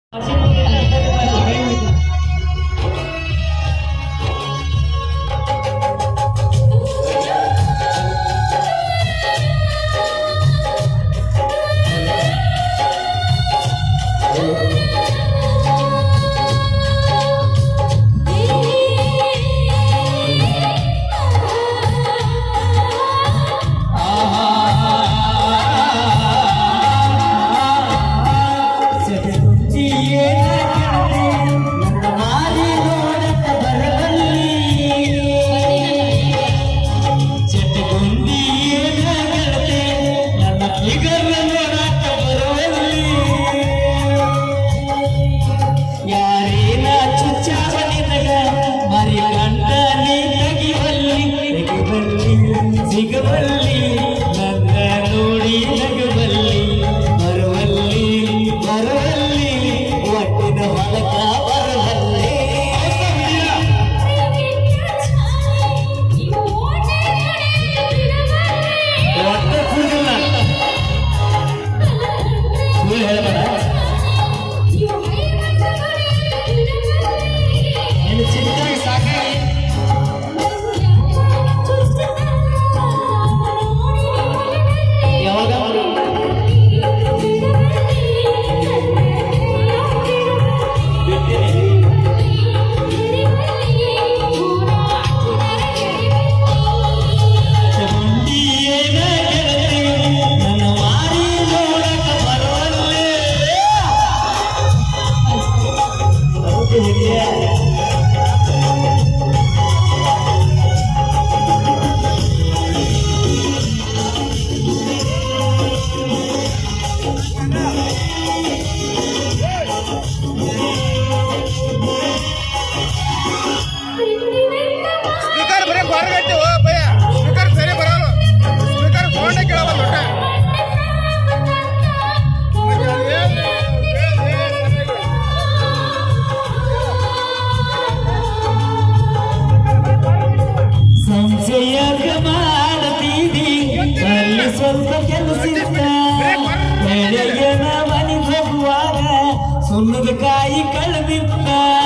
ಸುಣ್ಣದಕಾಯಿ ಕಳೆದಿತ್ತ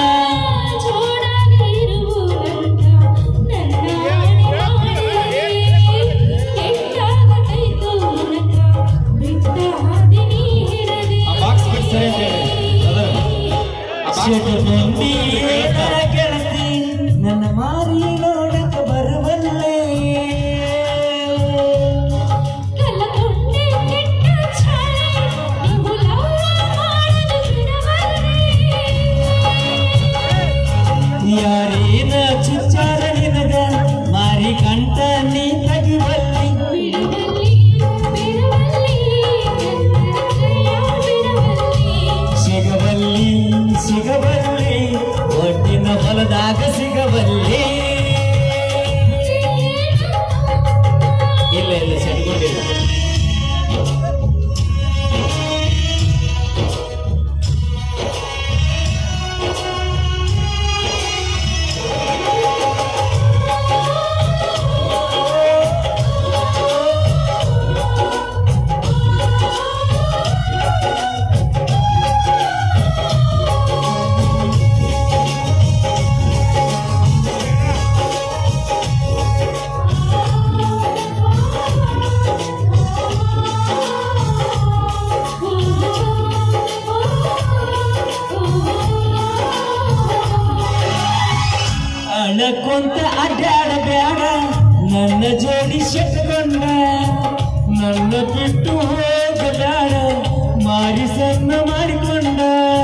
ಗೆಳತಿ ನನ್ನ ಮಾರಿ ನೋಡಕ ಬರುವಲ್ಲೇ ಯಾರೇನ ಚುಚ್ಚಾರ ನಿನಗ ಮಾರಿ ಕಂಠ ನೀ ತಗಿವಲ್ಲಿ ಸಿಗಬಲ್ಲಿ ಸಿಗಬಲ್ಲಿ ಒಟ್ಟಿನ ಹೊಲದಾಗ ಸಿಗಬಲ್ಲಿ ಇಲ್ಲ ಇಲ್ಲ ಸೆಟ್ಕೊಂಡಿಲ್ಲ ಅಳಕೊಂತ ಅಡ್ಡಾಡಬೇಡ ನನ್ನ ಜೋಡಿ ಶೆಟ್ಕೊಂಡ ನನ್ನ ಬಿಟ್ಟು ಹೋಗಬೇಡ ಮಾರಿ ಸಣ್ಣ ಮಾಡಿಕೊಂಡ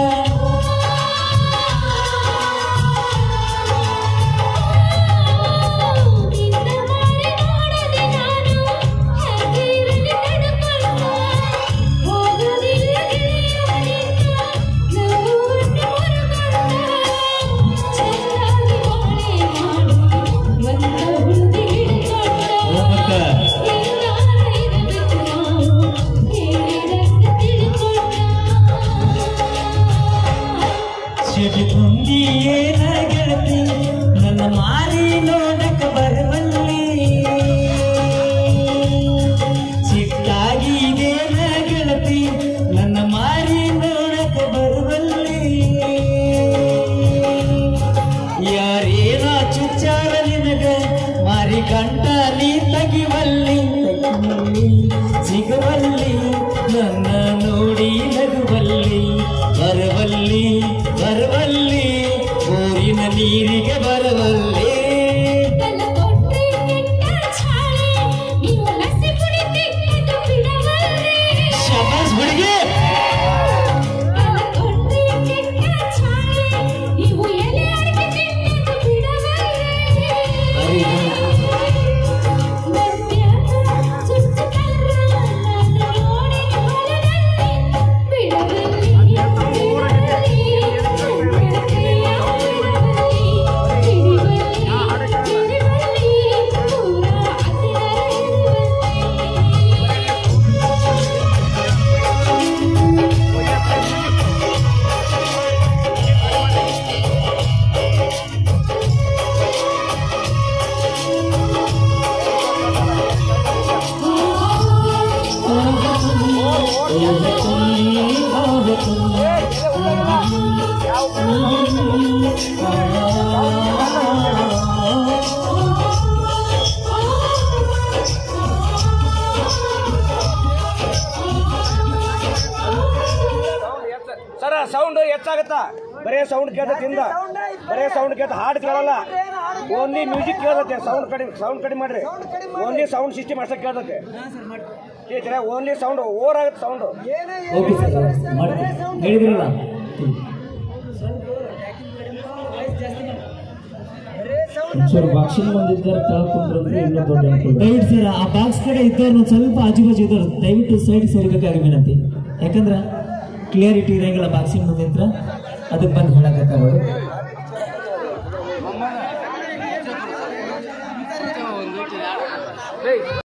ಏನ ಗೆಳತಿ ನನ್ನ ಮಾರಿ ನೋಡಕ ಬರುವಲ್ಲಿ ಸಿಟ್ಟಾಗಿದೇನ ಗೆಳತಿ ನನ್ನ ಮಾರಿ ನೋಡಕ ಬರುವಲ್ಲಿ ಬರುವಲ್ಲಿ ಬರುವಲ್ಲಿ ಊರಿನ ನೀರಿಗೆ ಬರುವಲ್ಲಿ ಶಬಾಸ್ ಹುಡುಗಿ ಸರ ಸೌಂಡ್ ಹೆಚ್ಚಾಗತ್ತಾ ಬರೇ ಸೌಂಡ್ ಕೇಳ್ತಿಂದ ಬರೇ ಸೌಂಡ್ ಕೇಳ್ತ ಹಾಡು ಕೇಳಲ್ಲ ಓನ್ಲಿ ಮ್ಯೂಸಿಕ್ ಕೇಳ್ತೈತೆ ಸೌಂಡ್ ಕಡಿಮೆ ಮಾಡ್ರಿ ಓನ್ಲಿ ಸೌಂಡ್ ಸಿಸ್ಟಮ್ ಅಷ್ಟೇ ಕೇಳ್ತೈತೆ ಓನ್ಲಿ ಸೌಂಡ್ ಓವರ್ ಆಗುತ್ತೆ ಸೌಂಡ್ ಬಾಕ್ಸಿಂಗ್ ಬಂದಿದ್ದಾರೆ ತಳ್ಕೊಂಡ್ರೆ ಇನ್ನೂ ದೊಡ್ಡ ದಯವಿಟ್ಟು ಸರ್ ಆ ಬಾಕ್ಸ್ ಕಡೆ ಇದ್ದವ್ರು ಸ್ವಲ್ಪ ಆಜು ಬಾಜು ಇದ್ದವ್ರು ದಯವಿಟ್ಟು ಸೈಡ್ ಸೇರ್ಬೇಕಾಗಿ ವಿನಂತಿ ಯಾಕಂದ್ರೆ ಕ್ಲಿಯರಿಟಿ ಇರಂಗಿಲ್ಲ ಬಾಕ್ಸಿಂಗ್ ಮುಂದೆ ಅದಕ್ಕೆ ಬಂದು ಹೇಳಕತ್ತಾರ